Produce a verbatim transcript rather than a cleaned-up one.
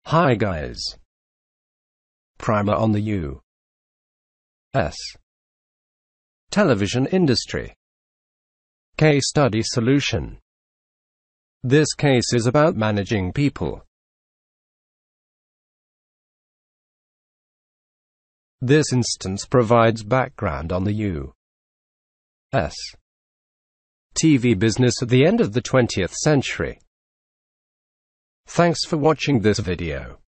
Hi guys. Primer on the U S television industry. Case study solution. This case is about managing people. This instance provides background on the U S T V business at the end of the twentieth century. Thanks for watching this video.